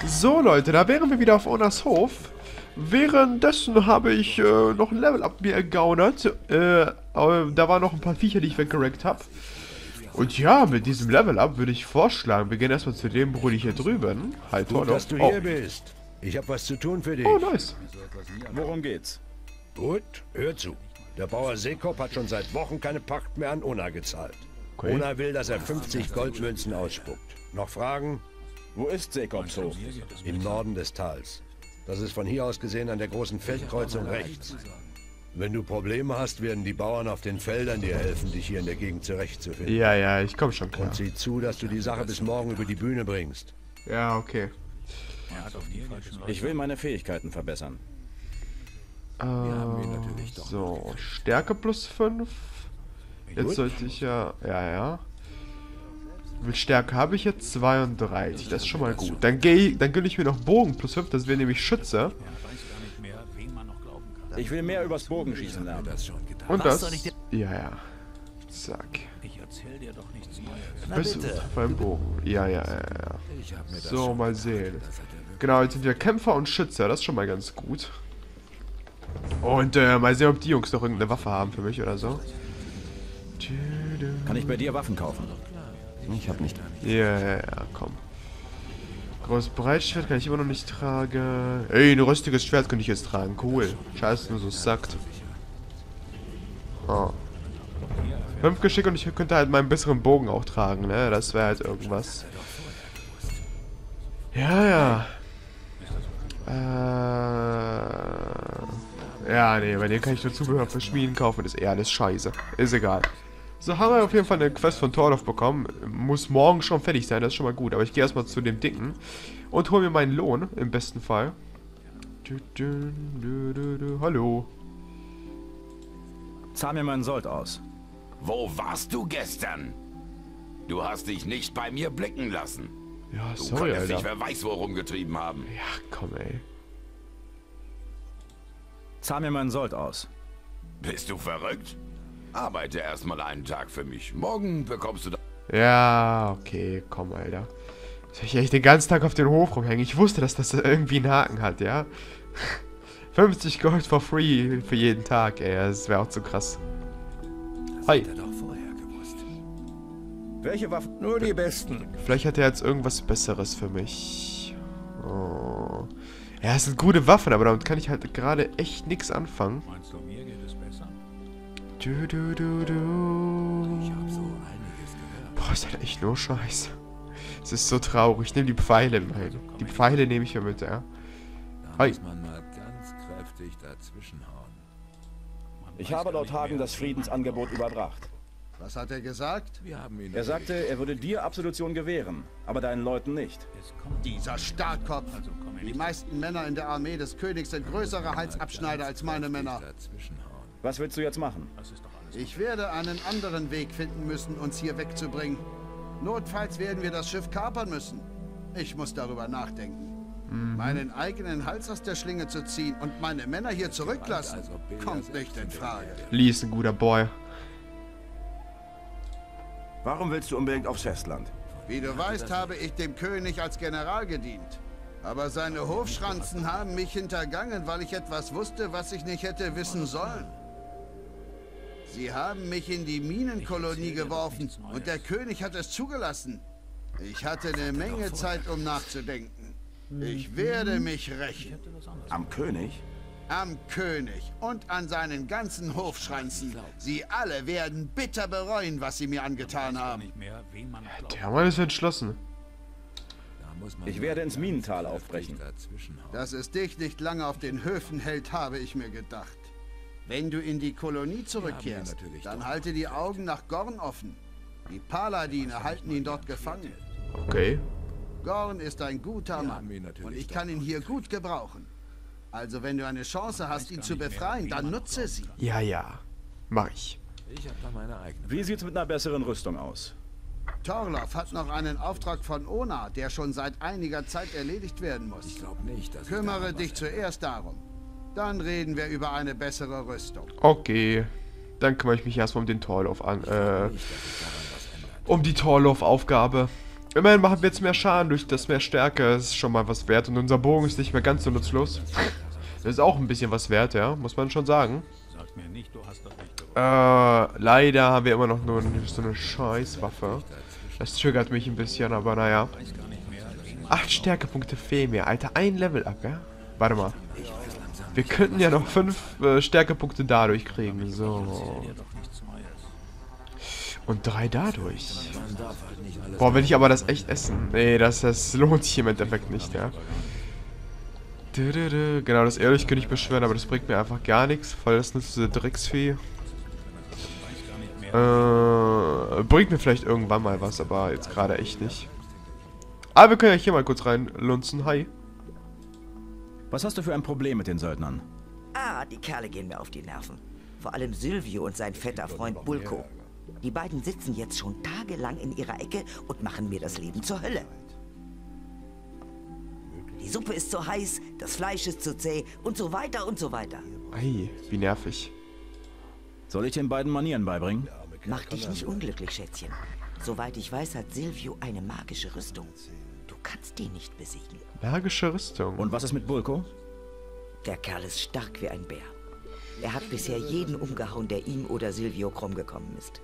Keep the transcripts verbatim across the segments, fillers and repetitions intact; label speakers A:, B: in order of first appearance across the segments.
A: So, Leute, da wären wir wieder auf Onas Hof. Währenddessen habe ich äh, noch ein Level-Up mir ergaunert. Äh, aber da waren noch ein paar Viecher, die ich weggerackt habe. Und ja, mit diesem Level-Up würde ich vorschlagen, wir gehen erstmal zu dem Bruder hier drüben. Halt,
B: Gut, dass du
A: oh.
B: hier bist. Ich habe was zu tun für dich.
A: Oh, nice.
C: Worum geht's?
B: Gut, hör zu. Der Bauer Sekop hat schon seit Wochen keine Pacht mehr an Ona gezahlt.
A: Okay.
B: Ona will, dass er fünfzig Goldmünzen ausspuckt. Noch Fragen?
C: Wo ist Sekops Hof?
B: Im Norden des Tals. Das ist von hier aus gesehen an der großen Feldkreuzung rechts. Wenn du Probleme hast, werden die Bauern auf den Feldern dir helfen, dich hier in der Gegend zurechtzufinden.
A: Ja, ja, ich komme schon klar.
B: Und sieh zu, dass du die Sache bis morgen über die Bühne bringst.
A: Ja, okay.
C: Ich will meine Fähigkeiten verbessern.
A: Äh, so, Stärke plus fünf. Jetzt
B: Gut.
A: sollte ich ja... Ja, ja. Mit Stärke habe ich jetzt zweiunddreißig. Das ist schon mal gut. Dann, geh, dann gönne ich mir noch Bogen plus fünf. Das wäre nämlich Schütze.
C: Ich will mehr übers Bogenschießen lernen.
A: Und das... Ja, ja. Zack. Bist du beim Bogen? Ja, ja, ja, ja. So, mal sehen. Genau, jetzt sind wir Kämpfer und Schütze. Das ist schon mal ganz gut. Und äh, mal sehen, ob die Jungs noch irgendeine Waffe haben für mich oder so.
C: Kann ich bei dir Waffen kaufen?
D: Ich hab nicht.
A: Ja, ja, ja, komm. Großes Breitschwert kann ich immer noch nicht tragen. Ey, ein röstiges Schwert könnte ich jetzt tragen. Cool. Scheiße, nur so sackt. Oh. Fünf Geschick und ich könnte halt meinen besseren Bogen auch tragen, ne? Das wäre halt irgendwas. Ja, ja. Äh. Ja, nee, bei dem kann ich nur Zubehör für Schmieden kaufen. Das ist eher alles scheiße. Ist egal. So, haben wir auf jeden Fall eine Quest von Torloff bekommen. Muss morgen schon fertig sein, das ist schon mal gut. Aber ich gehe erstmal zu dem Dicken und hole mir meinen Lohn, im besten Fall. Du, du, du, du, du. Hallo.
C: Zahl mir meinen Sold aus.
E: Wo warst du gestern? Du hast dich nicht bei mir blicken lassen.
A: Ja,
E: Du
A: sorry,
E: konntest dich,
A: Alter.
E: wer weiß, wo rumgetrieben haben.
A: Ja, komm, ey.
C: Zahl mir meinen Sold aus.
E: Bist du verrückt? Arbeite erstmal einen Tag für mich. Morgen bekommst du... da-
A: Ja, okay, komm, Alter. Soll ich echt den ganzen Tag auf den Hof rumhängen? Ich wusste, dass das irgendwie einen Haken hat, ja? fünfzig Gold for free für jeden Tag, ey. Das wäre auch zu krass. Hi.
C: Welche Waffen?
B: Nur die Besten.
A: Vielleicht hat er jetzt irgendwas Besseres für mich. Oh. Ja, es sind gute Waffen, aber damit kann ich halt gerade echt nichts anfangen.
F: Meinst du, mir geht es besser?
A: Du, du, du, du. Boah, ist halt echt nur Scheiße. Es ist so traurig. Ich nehme die Pfeile mit. Die Pfeile nehme ich mir mit, ja. Hi.
F: Muss man mal ganz kräftig dazwischenhauen.
C: Ich habe laut Hagen das Friedensangebot überbracht.
G: Was hat er gesagt?
F: Wir haben ihn
C: Er sagte, er würde dir Absolution gewähren, aber deinen Leuten nicht.
F: Es kommt
G: Dieser Starkkopf.
F: Also komm mir
G: Die
F: nicht
G: meisten Männer in der Armee des Königs sind größere Halsabschneider als meine Männer.
F: dazwischenhauen.
C: Was willst du jetzt machen?
F: Das ist doch alles.
G: Ich werde einen anderen Weg finden müssen, uns hier wegzubringen. Notfalls werden wir das Schiff kapern müssen. Ich muss darüber nachdenken. Meinen eigenen Hals aus der Schlinge zu ziehen und meine Männer hier zurücklassen, kommt nicht in Frage.
A: Lee ist ein guter Boy.
H: Warum willst du unbedingt aufs Festland?
G: Wie du weißt, habe ich dem König als General gedient. Aber seine Hofschranzen haben mich hintergangen, weil ich etwas wusste, was ich nicht hätte wissen sollen. Sie haben mich in die Minenkolonie geworfen und der König hat es zugelassen. Ich hatte eine Menge Zeit, um nachzudenken. Ich werde mich rächen.
H: Am König?
G: Am König und an seinen ganzen Hofschranzen. Sie alle werden bitter bereuen, was sie mir angetan haben.
F: Nicht mehr, wen man glaubt.
A: Der Mann ist entschlossen.
F: Da muss man
C: Ich werde ins Minental
F: kräftig
C: aufbrechen.
F: dazwischenhauen.
G: Dass es dich nicht lange auf den Höfen hält, habe ich mir gedacht. Wenn du in die Kolonie zurückkehrst,
F: natürlich
G: dann
F: doch
G: halte die Augen nach Gorn offen. Die Paladine halten ihn dort gefangen.
A: Okay.
G: Gorn ist ein guter Mann
F: haben ihn natürlich
G: und ich
F: doch
G: kann ihn hier gut gebrauchen. Also wenn du eine Chance hast, ihn zu befreien, dann nutze sie.
A: Ja, ja. Mach ich.
F: Ich habe da meine eigene.
C: Wie sieht's mit einer besseren Rüstung aus?
G: Torloff hat noch einen Auftrag von Ona, der schon seit einiger Zeit erledigt werden muss.
F: Ich glaube nicht, dass ich
G: Kümmere
F: daran
G: dich
F: was
G: zuerst darum. Dann reden wir über eine bessere Rüstung.
A: Okay. Dann kümmere ich mich erstmal um den Torlauf an. Äh, um die Torlauf-Aufgabe. Immerhin machen wir jetzt mehr Schaden durch das mehr Stärke. Das ist schon mal was wert. Und unser Bogen ist nicht mehr ganz so nutzlos. Das ist auch ein bisschen was wert, ja. Muss man schon sagen.
F: Sag mir nicht, du hast doch nicht gewusst.
A: Äh, leider haben wir immer noch nur so eine Scheißwaffe. Das triggert mich ein bisschen, aber naja. Acht Stärkepunkte fehlen mir. Alter, ein Level up, ja? Warte mal. Wir könnten ja noch fünf äh, Stärkepunkte dadurch kriegen. So. Und drei dadurch. Boah, will ich aber das echt essen? Nee, das, das lohnt sich im Endeffekt nicht, ja. Genau, das Ehrlich könnte ich beschwören, aber das bringt mir einfach gar nichts, weil das nutzt diese Drecksvieh. Äh, bringt mir vielleicht irgendwann mal was, aber jetzt gerade echt nicht. Aber wir können ja hier mal kurz reinlunzen. Hi.
C: Was hast du für ein Problem mit den Söldnern?
D: Ah, die Kerle gehen mir auf die Nerven. Vor allem Silvio und sein fetter Freund Bulko. Die beiden sitzen jetzt schon tagelang in ihrer Ecke und machen mir das Leben zur Hölle. Die Suppe ist zu heiß, das Fleisch ist zu zäh und so weiter und so weiter.
A: Ei, wie nervig.
C: Soll ich den beiden Manieren beibringen?
D: Mach dich nicht unglücklich, Schätzchen. Soweit ich weiß, hat Silvio eine magische Rüstung. Du kannst ihn nicht besiegen.
A: Magische Rüstung.
C: Und was ist mit Bulko?
D: Der Kerl ist stark wie ein Bär. Er hat bisher jeden umgehauen, der ihm oder Silvio krumm gekommen ist.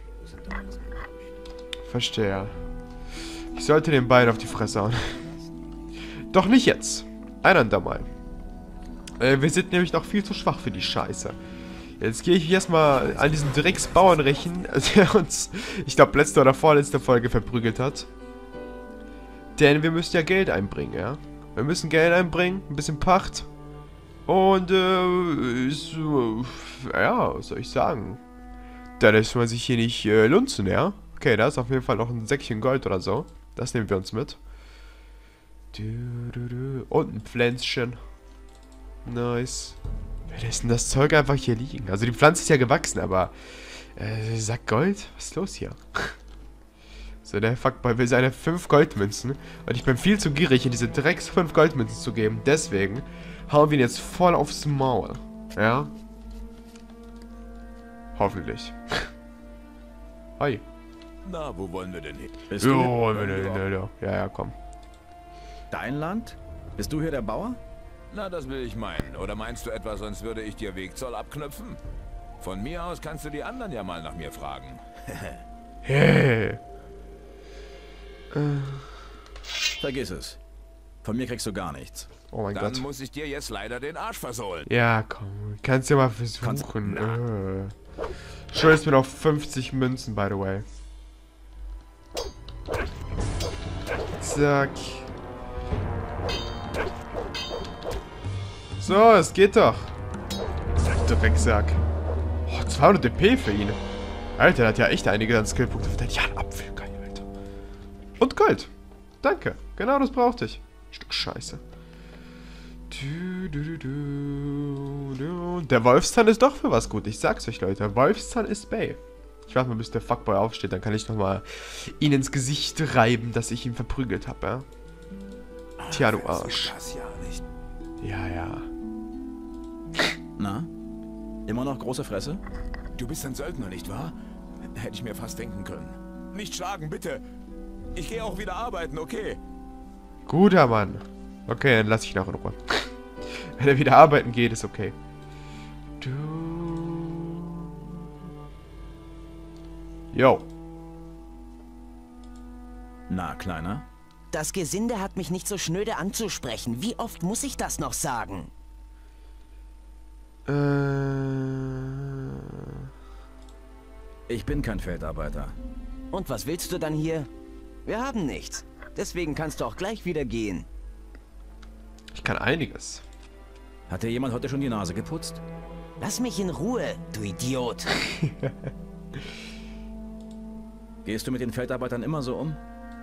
A: Verstehe. Ich sollte den beiden auf die Fresse hauen. Doch nicht jetzt. Ein andermal. Äh, wir sind nämlich noch viel zu schwach für die Scheiße. Jetzt gehe ich erstmal an diesen Drecksbauern rächen, der uns, ich glaube, letzte oder vorletzte Folge verprügelt hat. Denn wir müssen ja Geld einbringen, ja. Wir müssen Geld einbringen, ein bisschen Pacht. Und, äh, ist, ja, was soll ich sagen? Da lässt man sich hier nicht äh, lunzen, ja. Okay, da ist auf jeden Fall noch ein Säckchen Gold oder so. Das nehmen wir uns mit. Und ein Pflänzchen. Nice. Wer lässt denn das Zeug einfach hier liegen? Also die Pflanze ist ja gewachsen, aber... Äh, Sack Gold? Was ist los hier? So, der Fuckboy will seine fünf Goldmünzen. Und ich bin viel zu gierig, in diese Drecks fünf Goldmünzen zu geben. Deswegen hauen wir ihn jetzt voll aufs Maul. Ja? Hoffentlich. Hi.
E: Na, wo wollen wir denn hin?
C: Bist
A: Jo,
C: du
A: wollen wir denn hin? Ja, ja, komm.
C: dein Land? Bist du hier der Bauer?
E: Na, das will ich meinen. Oder meinst du etwa, sonst würde ich dir Wegzoll abknüpfen? Von mir aus kannst du die anderen ja mal nach mir fragen.
A: Hey.
C: Vergiss es. Von mir kriegst du gar nichts.
A: Oh mein
E: Dann
A: Gott.
E: muss ich dir jetzt leider den Arsch versohlen.
A: Ja, komm. Kannst ja mal versuchen. Äh. Schuldest mir noch fünfzig Münzen, by the way. Zack. So, es geht doch. Drecksack. Oh, zweihundert D P für ihn. Alter, der hat ja echt einige an Skillpunkte verteilt. Ja, ein Apfel, geil, Alter. Und Gold. Danke. Genau das brauchte ich. Stück Scheiße. Du, du, du, du, du. Der Wolfszahn ist doch für was gut. Ich sag's euch, Leute. Wolfszahn ist Bay. Ich warte mal, bis der Fuckboy aufsteht. Dann kann ich nochmal ihn ins Gesicht reiben, dass ich ihn verprügelt habe, ja? Tja, du Arsch. Ja, ja.
C: Na? Immer noch große Fresse?
E: Du bist ein Söldner, nicht wahr? Hätte ich mir fast denken können. Nicht schlagen, bitte. Ich gehe auch wieder arbeiten, okay?
A: Guter Mann. Okay, dann lass ich ihn auch in Ruhe. Wenn er wieder arbeiten geht, ist okay. Du. Yo.
C: Na, Kleiner?
D: Das Gesinde hat mich nicht so schnöde anzusprechen. Wie oft muss ich das noch sagen?
A: Äh.
C: Ich bin kein Feldarbeiter.
D: Und was willst du dann hier? Wir haben nichts. Deswegen kannst du auch gleich wieder gehen.
A: Ich kann einiges.
C: Hat dir jemand heute schon die Nase geputzt?
D: Lass mich in Ruhe, du Idiot.
C: Gehst du mit den Feldarbeitern immer so um?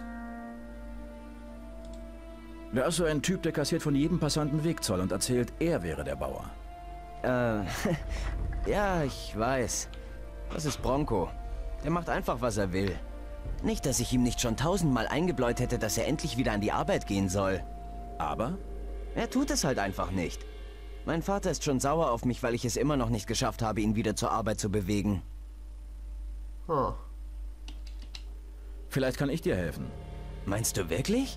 C: Wer ist so ein Typ, der kassiert von jedem Passanten Wegzoll und erzählt, er wäre der Bauer?
D: Äh, ja, ich weiß. Das ist Bronco. Der macht einfach, was er will. Nicht, dass ich ihm nicht schon tausendmal eingebläut hätte, dass er endlich wieder an die Arbeit gehen soll.
C: Aber?
D: Er tut es halt einfach nicht. Mein Vater ist schon sauer auf mich, weil ich es immer noch nicht geschafft habe, ihn wieder zur Arbeit zu bewegen.
A: Huh.
C: Vielleicht kann ich dir helfen.
D: Meinst du wirklich?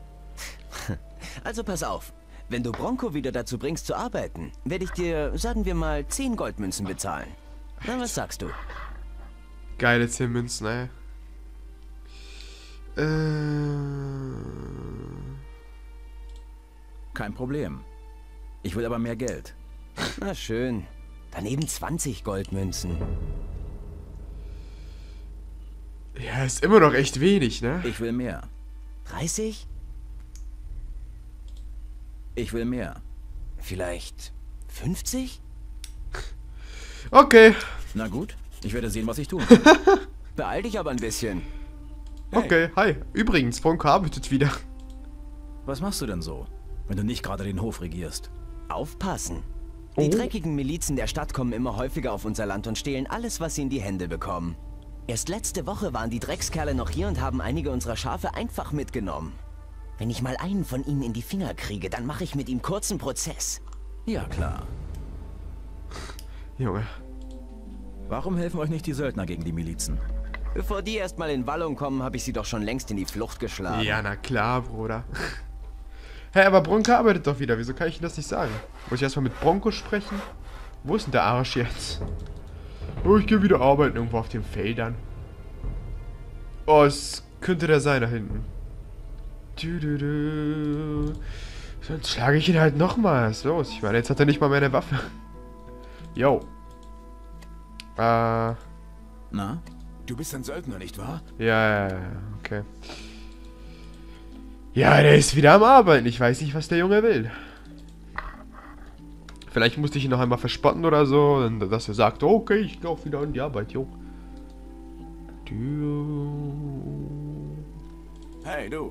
D: Also pass auf. Wenn du Bronco wieder dazu bringst zu arbeiten, werde ich dir, sagen wir mal, zehn Goldmünzen bezahlen. Na, was sagst du?
A: Geile zehn Münzen, ey. Äh...
C: Kein Problem. Ich will aber mehr Geld.
D: Na schön. Dann eben zwanzig Goldmünzen.
A: Ja, ist immer noch echt wenig, ne?
C: Ich will mehr.
D: dreißig?
C: Ich will mehr.
D: Vielleicht fünfzig?
A: Okay.
C: Na gut, ich werde sehen, was ich tun kann.
D: Beeil dich aber ein bisschen.
C: Hey.
A: Okay, hi. Übrigens, Bronco arbeitet wieder.
C: Was machst du denn so, wenn du nicht gerade den Hof regierst?
D: Aufpassen. Die
A: Oh.
D: dreckigen Milizen der Stadt kommen immer häufiger auf unser Land und stehlen alles, was sie in die Hände bekommen. Erst letzte Woche waren die Dreckskerle noch hier und haben einige unserer Schafe einfach mitgenommen. Wenn ich mal einen von ihnen in die Finger kriege, dann mache ich mit ihm kurzen Prozess.
C: Ja, klar.
A: Junge.
C: Warum helfen euch nicht die Söldner gegen die Milizen?
D: Bevor die erstmal in Wallung kommen, habe ich sie doch schon längst in die Flucht geschlagen.
A: Ja, na klar, Bruder. Hä, hey, aber Bronco arbeitet doch wieder. Wieso kann ich Ihnen das nicht sagen? Muss ich erstmal mit Bronco sprechen? Wo ist denn der Arsch jetzt? Oh, ich gehe wieder arbeiten irgendwo auf den Feldern. Oh, es könnte der sein da hinten. Du, du, du. Sonst schlage ich ihn halt nochmal. Was ist los? Ich meine, jetzt hat er nicht mal mehr eine Waffe. Yo. Äh.
C: Na?
E: Du bist ein Söldner, nicht wahr?
A: Ja, ja, ja, okay. Ja, der ist wieder am Arbeiten. Ich weiß nicht, was der Junge will. Vielleicht musste ich ihn noch einmal verspotten oder so, dass er sagt, okay, ich gehe auch wieder an die Arbeit, jo.
E: Hey, du.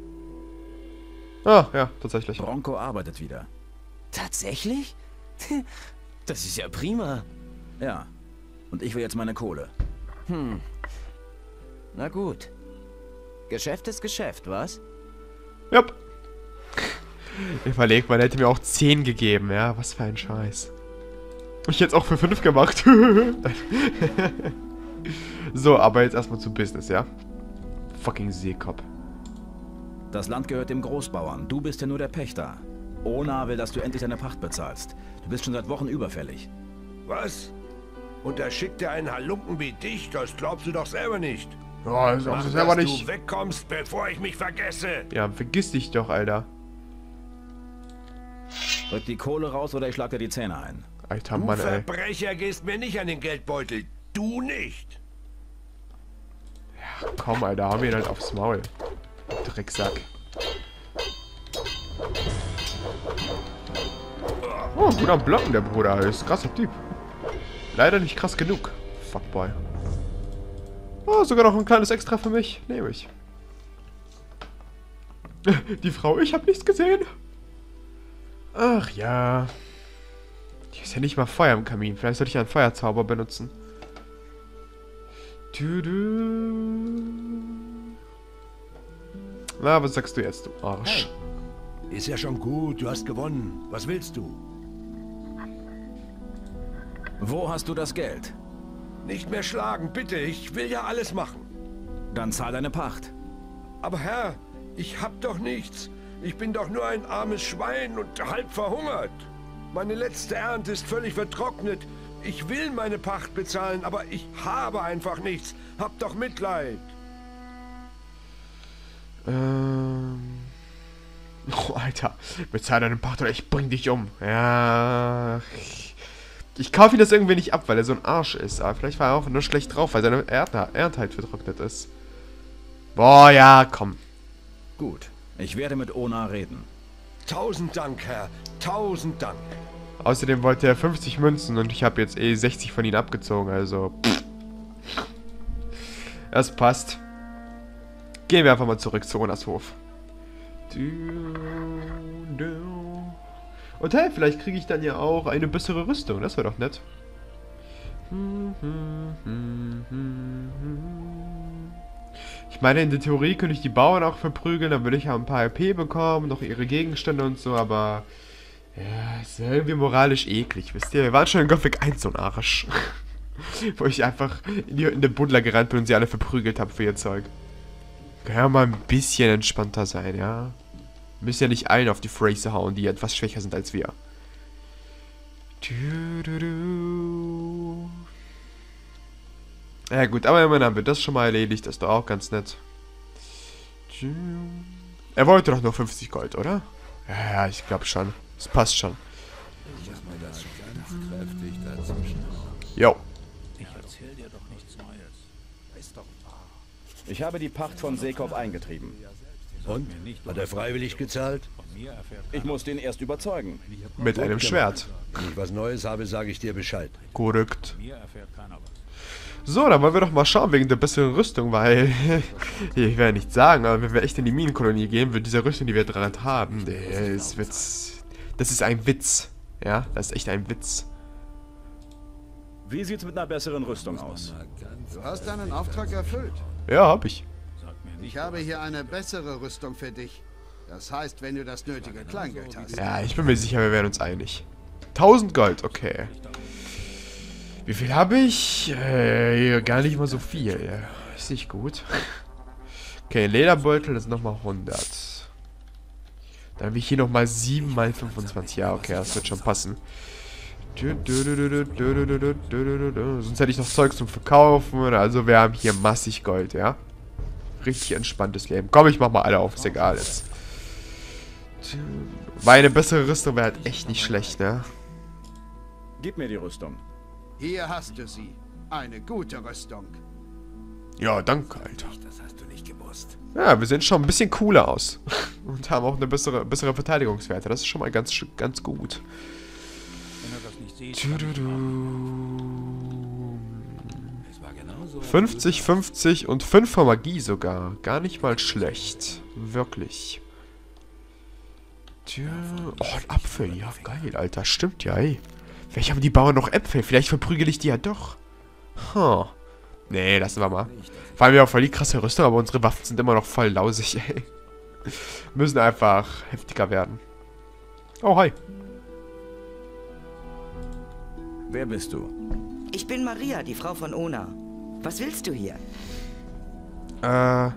A: Ah, ja, tatsächlich.
C: Bronco arbeitet wieder.
D: Tatsächlich? Das ist ja prima.
C: Ja. Und ich will jetzt meine Kohle.
D: Hm. Na gut. Geschäft ist Geschäft, was?
A: Jupp. Ich überleg, man hätte mir auch zehn gegeben, ja. Was für ein Scheiß. Ich hätte es auch für fünf gemacht. So, aber jetzt erstmal zu Business, ja? Fucking Seekopf.
C: Das Land gehört dem Großbauern. Du bist ja nur der Pächter. Ona will, dass du endlich deine Pacht bezahlst. Du bist schon seit Wochen überfällig.
B: Was? Und da schickt er einen Halunken wie dich? Das glaubst du doch selber nicht.
A: Ja, das
B: Mach,
A: ist aber
B: dass
A: nicht.
B: du wegkommst, bevor ich mich vergesse.
A: Ja, vergiss dich doch, Alter.
C: Rück die Kohle raus oder ich schlag dir die Zähne ein.
A: Alter
B: Du
A: Mann, ey.
B: Verbrecher gehst mir nicht an den Geldbeutel. Du nicht.
A: Ja, komm, Alter, haben wir ihn halt aufs Maul. Drecksack. Oh, gut am Blocken, der Bruder. Ist ein krasser Typ. Leider nicht krass genug. Fuckboy. Oh, sogar noch ein kleines Extra für mich. Nehme ich. Die Frau, ich habe nichts gesehen. Ach ja. Hier ist ja nicht mal Feuer im Kamin. Vielleicht sollte ich einen Feuerzauber benutzen. Du, du. Na, was sagst du jetzt, du Arsch?
B: Hey. Ist ja schon gut, du hast gewonnen. Was willst du?
C: Wo hast du das Geld?
B: Nicht mehr schlagen, bitte. Ich will ja alles machen.
C: Dann zahl deine Pacht.
B: Aber Herr, ich hab doch nichts. Ich bin doch nur ein armes Schwein und halb verhungert. Meine letzte Ernte ist völlig vertrocknet. Ich will meine Pacht bezahlen, aber ich habe einfach nichts. Hab doch Mitleid.
A: Ähm... Oh, Alter. Bezahl deinen Pacht oder ich bring dich um. Ja... Ich, ich kaufe ihn das irgendwie nicht ab, weil er so ein Arsch ist. Aber vielleicht war er auch nur schlecht drauf, weil seine Ernte, Ernte halt vertrocknet ist. Boah, ja, komm.
C: Gut. Ich werde mit Ona reden.
B: Tausend Dank, Herr. Tausend Dank.
A: Außerdem wollte er fünfzig Münzen und ich habe jetzt eh sechzig von ihnen abgezogen, also... Pff. Das passt. Gehen wir einfach mal zurück zu Onas Hof. Und hey, vielleicht kriege ich dann ja auch eine bessere Rüstung. Das wäre doch nett. Ich meine, in der Theorie könnte ich die Bauern auch verprügeln. Dann würde ich ja ein paar R P bekommen, noch ihre Gegenstände und so. Aber ja, ist ja irgendwie moralisch eklig, wisst ihr? Wir waren schon in Gothic eins so ein Arsch. Wo ich einfach in, die, in den Buddler gerannt bin und sie alle verprügelt habe für ihr Zeug. Kann ja mal ein bisschen entspannter sein, ja. Müssen ja nicht allen auf die Fresse hauen, die etwas schwächer sind als wir. Ja gut, aber immerhin haben wir das schon mal erledigt. Das ist doch auch ganz nett. Er wollte doch nur fünfzig Gold, oder? Ja, ja, ich glaube schon. Das passt schon. Jo.
C: Ich habe die Pacht von Seekop eingetrieben.
B: Und? Hat er freiwillig gezahlt?
C: Ich musste ihn erst überzeugen.
A: Mit einem Schwert.
B: Wenn ich was Neues habe, sage ich dir Bescheid.
A: Korrekt. So, dann wollen wir doch mal schauen wegen der besseren Rüstung, weil ich werde nicht sagen, aber wenn wir echt in die Minenkolonie gehen, wird diese Rüstung, die wir dran haben, das wird, das ist ein Witz. Ja, das ist echt ein Witz.
C: Wie sieht's mit einer besseren Rüstung aus?
G: Du hast deinen Auftrag erfüllt.
A: Ja, hab ich.
G: Ich habe hier eine bessere Rüstung für dich. Das heißt, wenn du das nötige Kleingeld hast.
A: Ja, ich bin mir sicher, wir werden uns einig. tausend Gold, okay. Wie viel habe ich? Äh, gar nicht mal so viel. Ist nicht gut. Okay, Lederbeutel, das sind nochmal hundert. Dann habe ich hier nochmal sieben mal fünfundzwanzig. Ja, okay, das wird schon passen. Sonst hätte ich noch Zeug zum Verkaufen. Also wir haben hier massig Gold, ja. Richtig entspanntes Leben. Komm, ich mach mal alle auf, ist egal jetzt. Meine bessere Rüstung wäre halt echt nicht schlecht, ne?
C: Gib mir die Rüstung.
G: Hier hast du sie. Eine gute Rüstung.
A: Ja, danke, Alter.
B: Das hast du nicht gewusst.
A: Ja, wir sehen schon ein bisschen cooler aus. Und haben auch eine bessere, bessere Verteidigungswerte. Das ist schon mal ganz, ganz gut. fünfzig, fünfzig und fünf von Magie sogar. Gar nicht mal schlecht. Wirklich. Oh, ein Apfel. Ja, geil, Alter. Stimmt ja, ey. Vielleicht haben die Bauern noch Äpfel. Vielleicht verprügel ich die ja doch. Huh. Nee, lassen wir mal. Vor allem, wir haben voll die krasse Rüstung, aber unsere Waffen sind immer noch voll lausig, ey. Müssen einfach heftiger werden. Oh, hi.
C: Wer bist du?
I: Ich bin Maria, die Frau von Ona. Was willst du hier?
A: Äh.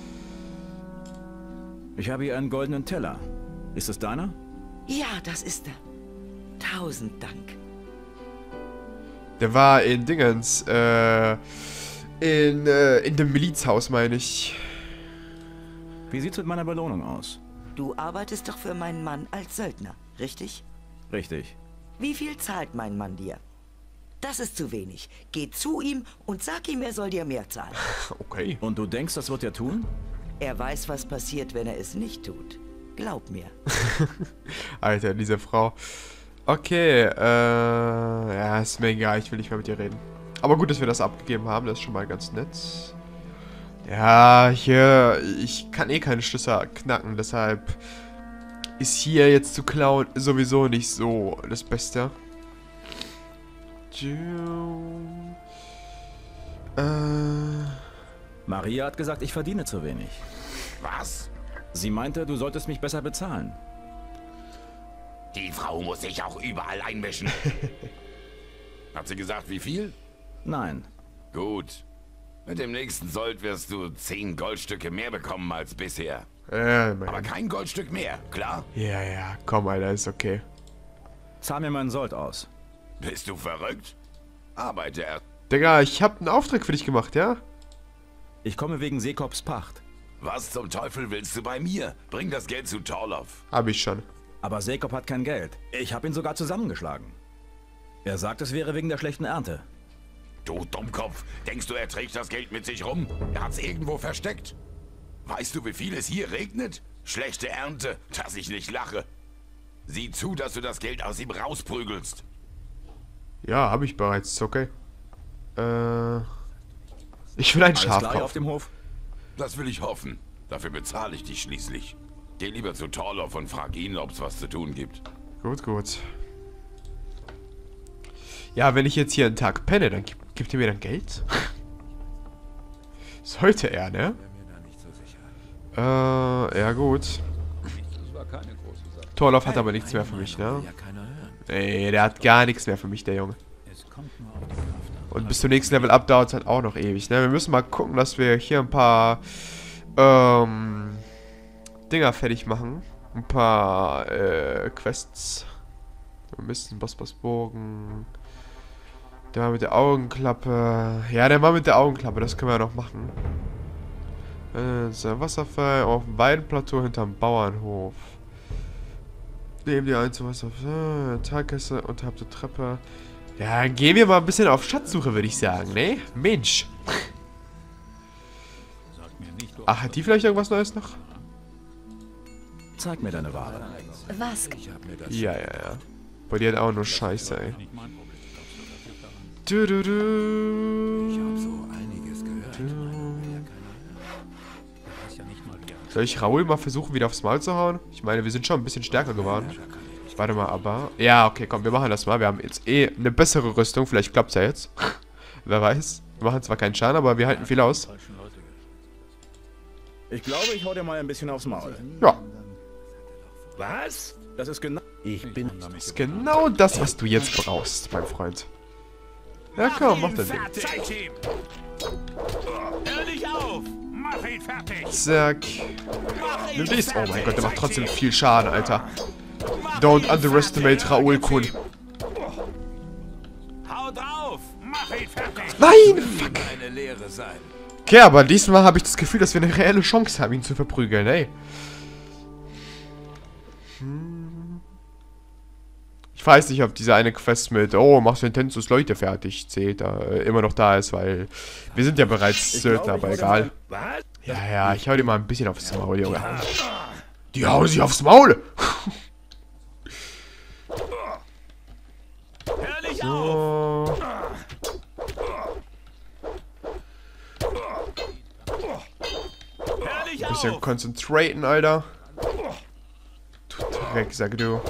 C: Ich habe hier einen goldenen Teller. Ist es deiner?
I: Ja, das ist er. Tausend Dank.
A: Der war in Dingens, äh, in, äh, in dem Milizhaus, meine ich.
C: Wie sieht's mit meiner Belohnung aus?
I: Du arbeitest doch für meinen Mann als Söldner, richtig?
C: Richtig.
I: Wie viel zahlt mein Mann dir? Das ist zu wenig. Geh zu ihm und sag ihm, er soll dir mehr zahlen.
A: Okay.
C: Und du denkst, das wird er tun?
I: Er weiß, was passiert, wenn er es nicht tut. Glaub mir.
A: Alter, diese Frau. Okay, äh, ja, ist mir egal, ich will nicht mehr mit dir reden. Aber gut, dass wir das abgegeben haben, das ist schon mal ganz nett. Ja, hier, ich kann eh keine Schlüssel knacken, deshalb ist hier jetzt zu klauen sowieso nicht so das Beste. Äh.
C: Maria hat gesagt, ich verdiene zu wenig.
E: Was?
C: Sie meinte, du solltest mich besser bezahlen.
E: Die Frau muss sich auch überall einmischen. Hat sie gesagt, wie viel?
C: Nein.
E: Gut. Mit dem nächsten Sold wirst du zehn Goldstücke mehr bekommen als bisher.
A: Äh, mein.
E: Aber kein Goldstück mehr, klar?
A: Ja, ja, komm, Alter, ist okay.
C: Zahl mir meinen Sold aus.
E: Bist du verrückt? Arbeite er.
A: Digga, ich hab einen Auftrag für dich gemacht, ja?
C: Ich komme wegen Seekops Pacht.
E: Was zum Teufel willst du bei mir? Bring das Geld zu Torloff.
A: Hab ich schon.
C: Aber Seekop hat kein Geld. Ich habe ihn sogar zusammengeschlagen. Er sagt, es wäre wegen der schlechten Ernte.
E: Du Dummkopf, denkst du, er trägt das Geld mit sich rum? Er hat's irgendwo versteckt. Weißt du, wie viel es hier regnet? Schlechte Ernte, dass ich nicht lache. Sieh zu, dass du das Geld aus ihm rausprügelst.
A: Ja, hab ich bereits, ist okay. Äh. Ich will ein
C: Alles
A: Schaf
C: klar hier auf
A: kaufen.
C: dem Hof?
E: Das will ich hoffen. Dafür bezahle ich dich schließlich. Geh lieber zu Torloff und frag ihn, ob's was zu tun gibt.
A: Gut, gut. Ja, wenn ich jetzt hier einen Tag penne, dann gibt, gibt ihr mir dann Geld? Sollte er, ne? Äh, ja gut. Torloff hat aber nichts mehr für mich, ne? Nee, der hat gar nichts mehr für mich, der Junge. Und bis zum nächsten Level up dauert es halt auch noch ewig, ne? Wir müssen mal gucken, dass wir hier ein paar Ähm, Dinger fertig machen. Ein paar äh, Quests. Ein bisschen Bosporusbogen. Der Mann mit der Augenklappe. Ja, der Mann mit der Augenklappe, das können wir noch machen. Äh, so, Wasserfall auf dem Weidenplateau hinterm Bauernhof. Neben die ein zu Wasserfall. Äh, Talkesse unterhalb der Treppe. Ja, gehen wir mal ein bisschen auf Schatzsuche, würde ich sagen, ne? Mensch. Ach, hat die vielleicht irgendwas Neues noch?
C: Zeig mir deine Ware.
J: Was?
A: Ja, ja, ja. Boah, die hat auch nur Scheiße, ey. Du, du, du.
B: Ich habe so einiges gehört.
A: Soll ich Raoul mal versuchen, wieder aufs Maul zu hauen? Ich meine, wir sind schon ein bisschen stärker geworden. Warte mal, aber... Ja, okay, komm, wir machen das mal. Wir haben jetzt eh eine bessere Rüstung. Vielleicht klappt es ja jetzt. Wer weiß. Wir machen zwar keinen Schaden, aber wir halten viel aus.
C: Ich glaube, ich hau dir mal ein bisschen aufs Maul.
A: Ja.
B: Was?
C: Das ist genau...
B: Ich bin...
A: Das ist genau das, was du jetzt brauchst, mein Freund. Ja, komm, mach das Ding.
E: Zeig ihm! Hör nicht auf! Mach ihn fertig!
A: Zack. Nimm dies. Oh mein Gott, der macht trotzdem viel Schaden, Alter. Don't underestimate Raoul Kun.
E: Hau drauf! Mach ihn fertig!
A: Nein! Fuck.
E: Eine Lehre sein.
A: Okay, aber diesmal habe ich das Gefühl, dass wir eine reelle Chance haben, ihn zu verprügeln, ey. Hm. Ich weiß nicht, ob diese eine Quest mit, oh, mach Sentenzus Leute fertig, zählt, da äh, immer noch da ist, weil wir sind ja bereits Söldner, aber egal.
B: Was?
A: Ja, ja, ich hau dir mal ein bisschen aufs Maul, Junge. Die hauen sich aufs Maul!
E: Hör nicht
A: So.
E: auf! Hör nicht
A: Ein bisschen
E: auf!
A: concentraten, Alter. Du Dreck, sag du.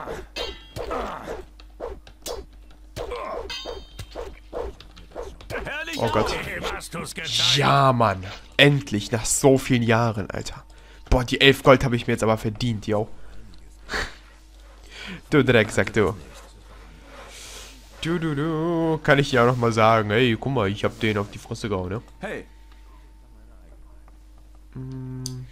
E: Hör nicht
A: Oh Gott.
E: auf! Dem hast du's gezeigt.
A: Ja, Mann. Endlich, nach so vielen Jahren, Alter. Boah, die elf Gold habe ich mir jetzt aber verdient, yo. Du Dreck, sag du. Du, du, du. Kann ich ja noch mal sagen, ey, guck mal, ich hab den auf die Fresse gehauen, ne?
C: Hey,
A: Hm.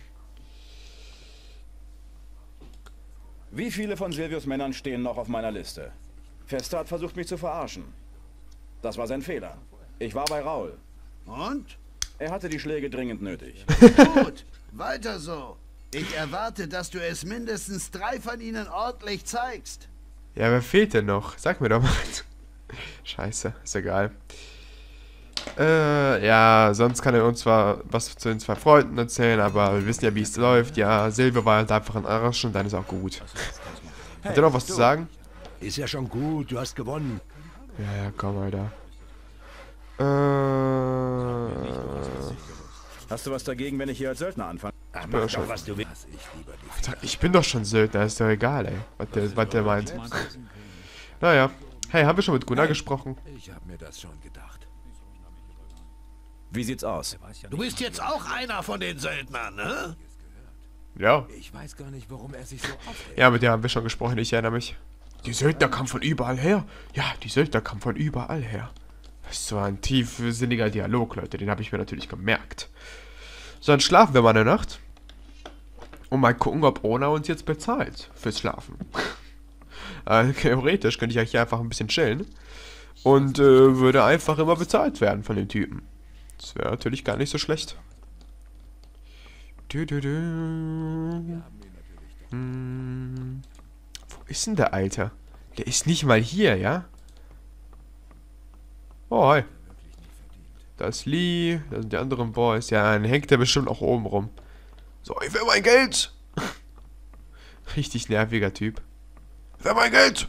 C: wie viele von Silvius Männern stehen noch auf meiner Liste? Fester hat versucht, mich zu verarschen. Das war sein Fehler. Ich war bei Raoul.
G: Und?
C: Er hatte die Schläge dringend nötig.
G: Gut, weiter so. Ich erwarte, dass du es mindestens drei von ihnen ordentlich zeigst.
A: Ja, wer fehlt denn noch? Sag mir doch mal. Scheiße, ist egal. Äh, ja, sonst kann er uns zwar was zu den zwei Freunden erzählen, aber wir wissen ja, wie es läuft. Ja, Silvio war halt einfach ein Arsch und dann ist auch gut. Hat er noch was zu sagen?
B: Ist ja schon gut, du hast gewonnen.
A: Ja, ja, komm, Alter. Äh,
C: Hast du was dagegen, wenn ich hier als Söldner anfange?
B: Ach,
A: bin
B: mach
A: doch schon-
B: doch, was du willst.
A: ich bin doch schon Söldner, ist doch egal, ey. Was der, was der meint. Naja. Hey, haben wir schon mit Gunnar gesprochen?
B: Ich habe mir das schon gedacht.
C: Wie sieht's aus?
B: Du bist jetzt auch einer von den Söldnern, ne?
A: Ja.
B: Ich weiß gar nicht, warum er sich so aufregt.
A: Ja, mit der haben wir schon gesprochen, ich erinnere mich. Die Söldner kamen von überall her. Ja, die Söldner kamen von überall her. Das ist so ein tiefsinniger Dialog, Leute. Den habe ich mir natürlich gemerkt. So, dann schlafen wir mal eine Nacht. Und mal gucken, ob Ona uns jetzt bezahlt fürs Schlafen. äh, theoretisch könnte ich eigentlich einfach ein bisschen chillen. Und äh, würde einfach immer bezahlt werden von den Typen. Das wäre natürlich gar nicht so schlecht. Du, du, du. Hm. Wo ist denn der Alter? Der ist nicht mal hier, ja? Oh, hi. Da ist Lee, da sind die anderen Boys. Ja, dann hängt der bestimmt auch oben rum. So, ich will mein Geld! Richtig nerviger Typ. Ich will mein Geld!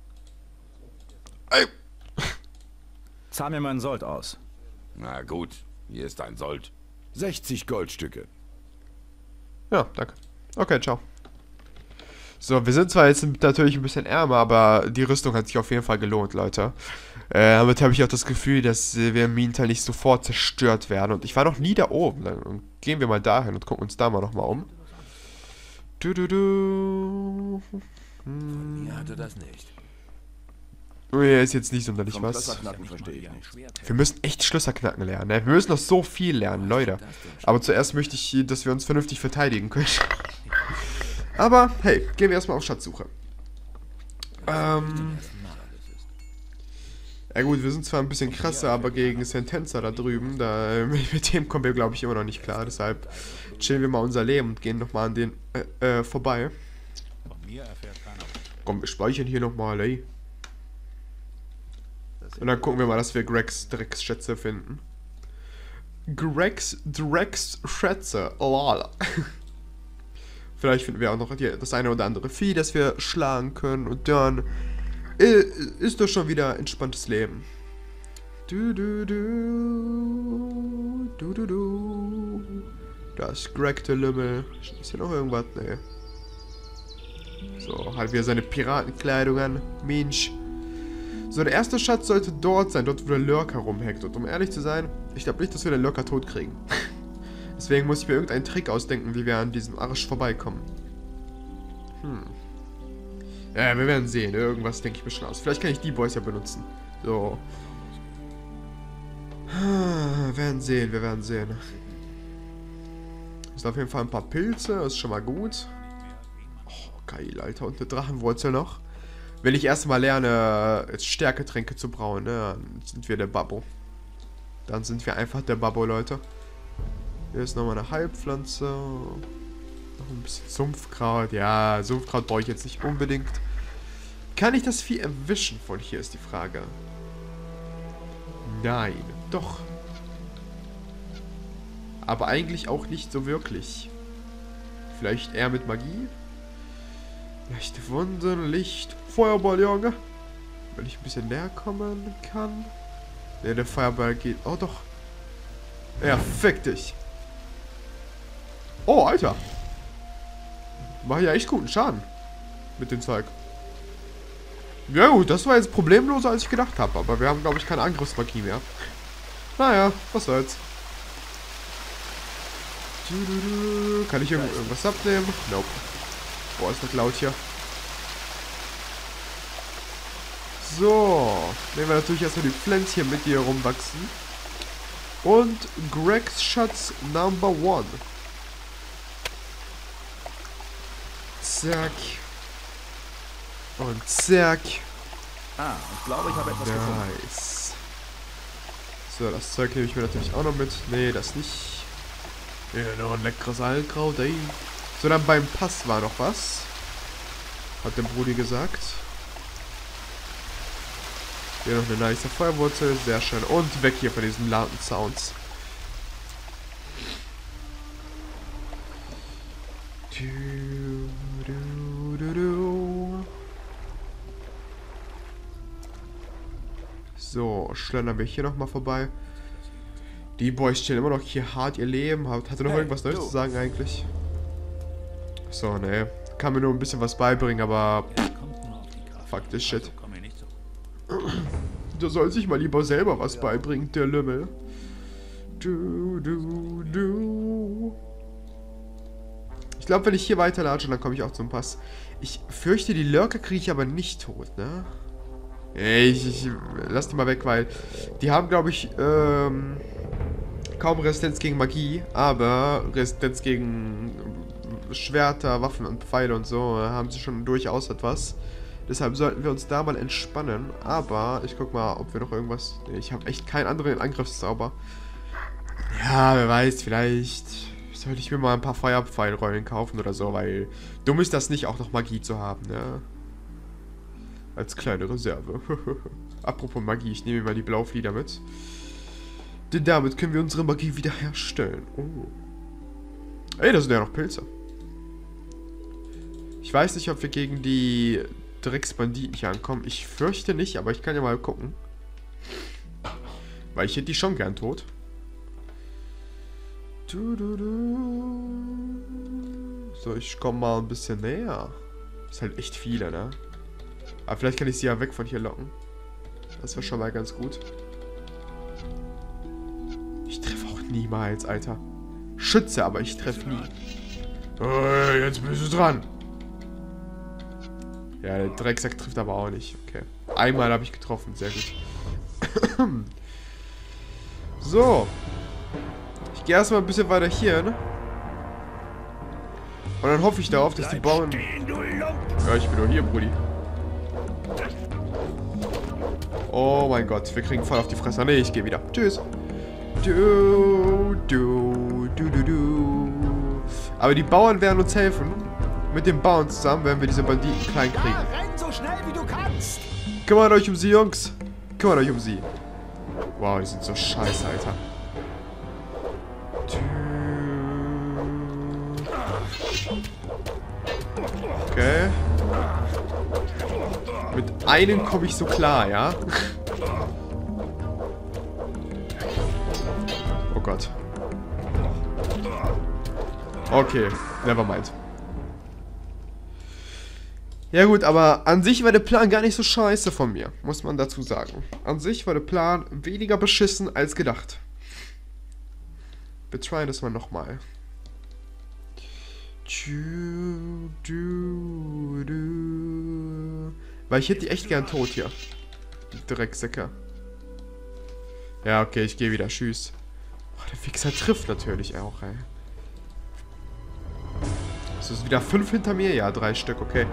A: Ey!
C: Zahl mir meinen Sold aus.
E: Na gut, hier ist dein Sold.
B: sechzig Goldstücke.
A: Ja, danke. Okay, ciao. So, wir sind zwar jetzt natürlich ein bisschen ärmer, aber die Rüstung hat sich auf jeden Fall gelohnt, Leute. Äh, damit habe ich auch das Gefühl, dass äh, wir im Minental nicht sofort zerstört werden. Und ich war noch nie da oben. Dann gehen wir mal dahin und gucken uns da mal nochmal um. Du, du, du. Hm.
B: Mir hatte das nicht.
A: Oh ja, ist jetzt nicht sonderlich
H: Vom
A: was.
H: Schlösserknacken verstehe ich nicht.
A: Wir müssen echt Schlösser knacken lernen, ne? Wir müssen noch so viel lernen, Leute. Aber zuerst möchte ich, dass wir uns vernünftig verteidigen können. Aber, hey, gehen wir erstmal auf Schatzsuche. Ähm... Ja gut, wir sind zwar ein bisschen krasser, aber gegen Sentenza da drüben, da, mit dem kommen wir, glaube ich, immer noch nicht klar. Deshalb chillen wir mal unser Leben und gehen nochmal an den äh, äh, vorbei. Komm, wir speichern hier nochmal, ey. Und dann gucken wir mal, dass wir Gregs Drecksschätze finden. Gregs Drecksschätze, lala. Vielleicht finden wir auch noch die, das eine oder andere Vieh, das wir schlagen können. Und dann äh, ist doch schon wieder entspanntes Leben. Du, du, du. Du, du, du. Da ist Greg der Lümmel. Ist hier noch irgendwas? Nee. So, hat wieder seine Piratenkleidung an. Mensch. So, der erste Schatz sollte dort sein, dort wo der Lurker rumhängt. Und um ehrlich zu sein, ich glaube nicht, dass wir den Lurker tot kriegen. Deswegen muss ich mir irgendeinen Trick ausdenken, wie wir an diesem Arsch vorbeikommen. Hm. Ja, wir werden sehen. Irgendwas denke ich mir schon aus. Vielleicht kann ich die Boys ja benutzen. So. Wir werden sehen, wir werden sehen. Ist auf jeden Fall ein paar Pilze, das ist schon mal gut. Oh, geil, Alter. Und eine Drachenwurzel noch. Wenn ich erstmal lerne, Stärketränke zu brauen, ne, dann sind wir der Babbo. Dann sind wir einfach der Babbo, Leute. Hier ist nochmal eine Heilpflanze. Noch ein bisschen Sumpfkraut. Ja, Sumpfkraut brauche ich jetzt nicht unbedingt. Kann ich das Vieh erwischen von hier, ist die Frage. Nein, doch. Aber eigentlich auch nicht so wirklich. Vielleicht eher mit Magie? Leichte Wunden, Licht, Feuerball, Junge. Wenn ich ein bisschen näher kommen kann. Ne, der Feuerball geht. Oh, doch. Ja, fick dich. Oh, Alter. Mach ja echt guten Schaden. Mit dem Zeug. Ja gut, das war jetzt problemloser, als ich gedacht habe. Aber wir haben, glaube ich, keine Angriffsmagie mehr. Naja, was soll's. Kann ich irgendwas abnehmen? Nope. Boah, ist das laut hier. So. Nehmen wir natürlich erstmal die Pflänzchen mit, die hier rumwachsen. Und Gregs Schatz Number One. Zack. Und zack.
H: Ah, ich glaube, ich habe etwas gefunden.
A: Nice. So, das Zeug nehme ich mir natürlich auch noch mit. Nee, das nicht. Ja, noch ein leckeres Heilkraut, ey. So, dann beim Pass war noch was. Hat der Brudi gesagt. Hier noch eine nice Feuerwurzel. Sehr schön. Und weg hier von diesen lauten Sounds. Du, du, du, du. So, schlendern wir hier nochmal vorbei. Die Boys stellen immer noch hier hart ihr Leben. Hat, hat er noch hey, irgendwas Neues zu sagen eigentlich? So, ne. Kann mir nur ein bisschen was beibringen, aber... Fuck this shit. Der soll sich mal lieber selber was beibringen, der Lümmel. Du, du, du. Ich glaube, wenn ich hier weiterlatsche, dann komme ich auch zum Pass. Ich fürchte, die Lurker kriege ich aber nicht tot, ne? Ich, ich lass die mal weg, weil die haben, glaube ich, ähm, kaum Resistenz gegen Magie, aber Resistenz gegen Schwerter, Waffen und Pfeile und so haben sie schon durchaus etwas. Deshalb sollten wir uns da mal entspannen. Aber ich guck mal, ob wir noch irgendwas... Nee, ich habe echt keinen anderen Angriffszauber. Ja, wer weiß, vielleicht sollte ich mir mal ein paar Feuerpfeilrollen kaufen oder so, weil dumm ist das nicht, auch noch Magie zu haben, ne? Als kleine Reserve. Apropos Magie, ich nehme mal die Blauflieder mit. Denn damit können wir unsere Magie wiederherstellen. Oh. Ey, da sind ja noch Pilze. Ich weiß nicht, ob wir gegen die Drecksbanditen hier ankommen. Ich fürchte nicht, aber ich kann ja mal gucken. Weil ich hätte die schon gern tot. Du, du, du. So, ich komme mal ein bisschen näher. Ist halt echt viele, ne? Aber vielleicht kann ich sie ja weg von hier locken. Das wäre schon mal ganz gut. Ich treffe auch niemals, Alter. Schütze, aber ich treffe nie. Oh, jetzt bist du dran. Ja, der Drecksack trifft aber auch nicht. Okay. Einmal habe ich getroffen, sehr gut. So. Ich gehe erstmal ein bisschen weiter hier, ne? Und dann hoffe ich darauf, dass die Bauern... Ja, ich bin nur hier, Brudi. Oh mein Gott, wir kriegen voll auf die Fresse. Nee, ich gehe wieder. Tschüss. Du, du, du, du, du. Aber die Bauern werden uns helfen. Mit den Bauern zusammen werden wir diese Banditen klein kriegen.
J: Ja, renn so schnell wie du kannst.
A: Kümmert euch um sie, Jungs. Kümmert euch um sie. Wow, die sind so scheiße, Alter. Okay. Mit einem komme ich so klar, ja? Oh Gott. Okay, nevermind. Ja gut, aber an sich war der Plan gar nicht so scheiße von mir, muss man dazu sagen. An sich war der Plan weniger beschissen als gedacht. Wir tryen das mal nochmal. Weil ich hätte die echt gern tot hier. Die Drecksäcke. Ja, okay, ich gehe wieder. Tschüss. Oh, der Fixer trifft natürlich auch, ey. Es ist wieder fünf hinter mir. Ja, drei Stück, okay.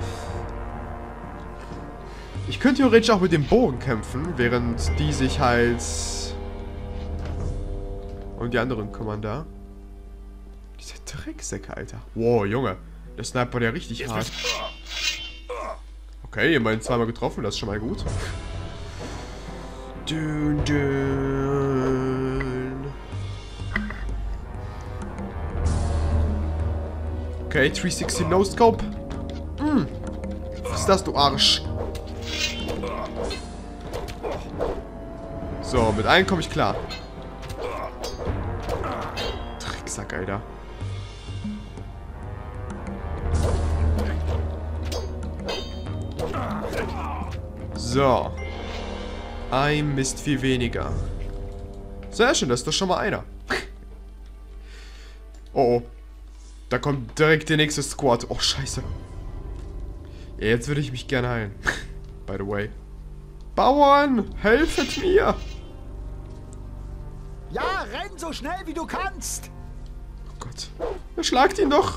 A: Ich könnte theoretisch auch mit dem Bogen kämpfen, während die sich halt um die anderen kümmern da. Diese Drecksäcke, Alter. Wow, Junge. Der Sniper war ja richtig hart. Okay, immerhin zweimal getroffen, das ist schon mal gut. Dün, dün. Okay, dreihundertsechzig No-Scope. Hm. Was ist das, du Arsch? So, mit einem komme ich klar. Drecksack, Alter. So. Ein Mist viel weniger. Sehr schön, das ist doch schon mal einer. Oh, oh. Da kommt direkt der nächste Squad. Oh, scheiße. Ja, jetzt würde ich mich gerne heilen. By the way. Bauern, helfet mir!
J: Ja, renn so schnell wie du kannst!
A: Oh Gott. Erschlagt ihn doch!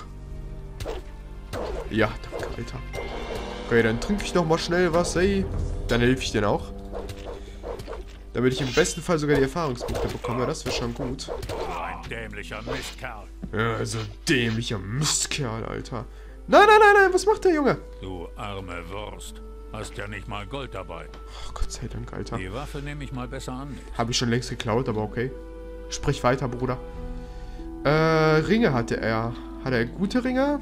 A: Ja, danke, Alter. Okay, dann trinke ich noch mal schnell was, ey. Dann helfe ich denen auch. Damit ich im besten Fall sogar die Erfahrungspunkte bekomme. Das wäre schon gut.
F: Ein dämlicher Mistkerl.
A: Ja, also dämlicher Mistkerl, Alter. Nein, nein, nein, nein, was macht der Junge?
F: Du arme Wurst. Hast ja nicht mal Gold dabei.
A: Oh, Gott sei Dank, Alter.
F: Die Waffe nehme ich mal besser an.
A: Habe ich schon längst geklaut, aber okay. Sprich weiter, Bruder. Äh, Ringe hatte er. Hat er gute Ringe?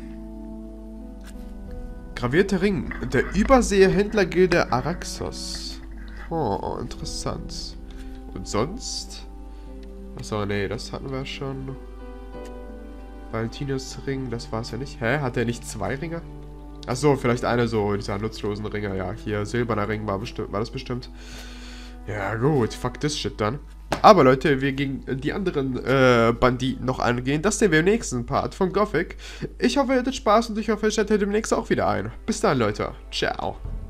A: Gravierte Ring. Der Überseehändlergilde Araxos. Oh, interessant. Und sonst? Achso, nee, das hatten wir schon. Valentinus Ring, das war es ja nicht. Hä? Hat er nicht zwei Ringe? Achso, vielleicht eine so, dieser nutzlosen Ringe. Ja, hier, silberner Ring war, war das bestimmt. Ja, gut, fuck this shit dann. Aber Leute, wir gegen die anderen äh, Banditen noch angehen. Das sehen wir im nächsten Part von Gothic. Ich hoffe, ihr hattet Spaß und ich hoffe, ihr schaltet demnächst auch wieder ein. Bis dann, Leute. Ciao.